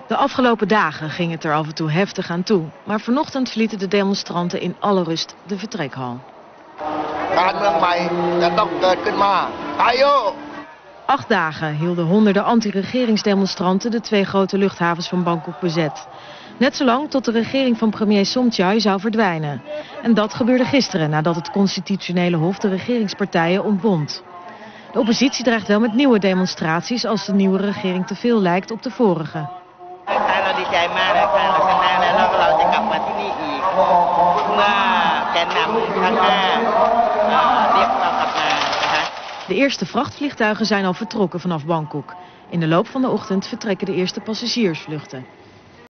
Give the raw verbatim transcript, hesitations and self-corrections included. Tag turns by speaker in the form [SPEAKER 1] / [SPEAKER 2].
[SPEAKER 1] De afgelopen dagen ging het er af en toe heftig aan toe. Maar vanochtend verlieten de demonstranten in alle rust de vertrekhal. Acht dagen hielden honderden anti-regeringsdemonstranten de twee grote luchthavens van Bangkok bezet. Net zolang tot de regering van premier Somchai zou verdwijnen. En dat gebeurde gisteren nadat het constitutionele hof de regeringspartijen ontbond. De oppositie dreigt wel met nieuwe demonstraties als de nieuwe regering te veel lijkt op de vorige. De eerste vrachtvliegtuigen zijn al vertrokken vanaf Bangkok. In de loop van de ochtend vertrekken de eerste passagiersvluchten.